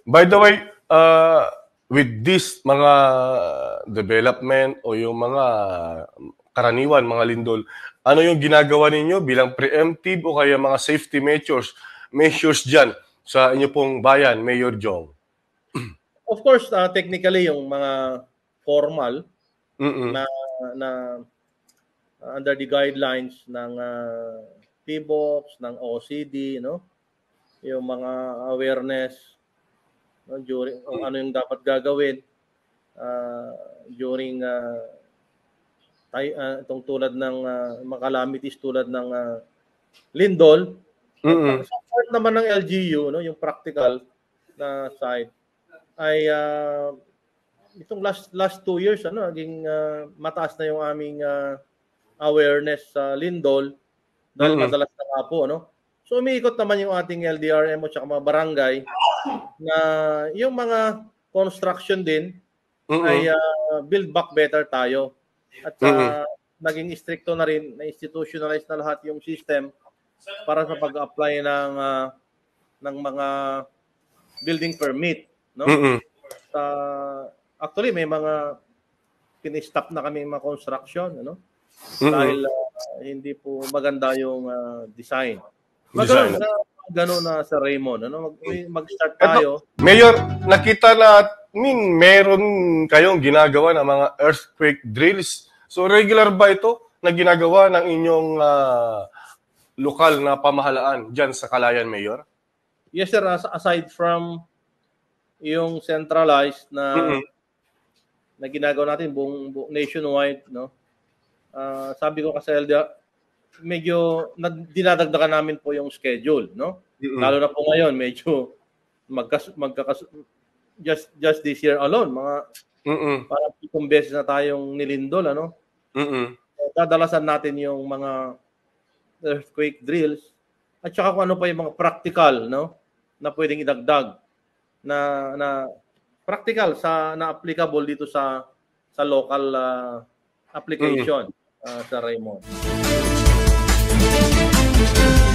By the way, with this mga development o yung mga karaniwan, mga lindol, ano yung ginagawa ninyo bilang preemptive o kaya mga safety measures dyan sa inyo pong bayan, Mayor Jong? Of course, technically, yung mga formal na under the guidelines ng PBOX, ng OCD, no? Yung mga awareness, no, during ano yung dapat gagawin during itong tulad ng mga calamities tulad ng lindol. Sa part naman ng LGU, no, yung practical na side ay itong last 2 years naging mataas na yung aming awareness sa lindol dahil madalas na po, no? So umiikot naman yung ating LDRM at saka mga barangay na yung mga construction din ay build back better tayo. At naging stricto na rin, na-institutionalize na lahat yung system para sa pag-apply ng mga building permit, no? Actually may mga pinistop na kami mga construction, ano? Dahil hindi po maganda yung design. Gano'n na sa Raymond, ano? Mag-start tayo. Mayor, nakita na meron kayong ginagawa ng mga earthquake drills. So regular ba ito na ginagawa ng inyong lokal na pamahalaan dyan sa Calayan, Mayor? Yes, sir. Aside from yung centralized na ginagawa natin buong nationwide, no? Sabi ko kasi medyo dinadagdagan namin po yung schedule, no? Lalo na po ngayon medyo just this year alone mga parang 7 beses na tayong nilindol, ano? Dadalasan natin yung mga earthquake drills at saka kung ano pa yung mga practical, no, na pwedeng idagdag na practical na applicable dito sa local application sa Raymond.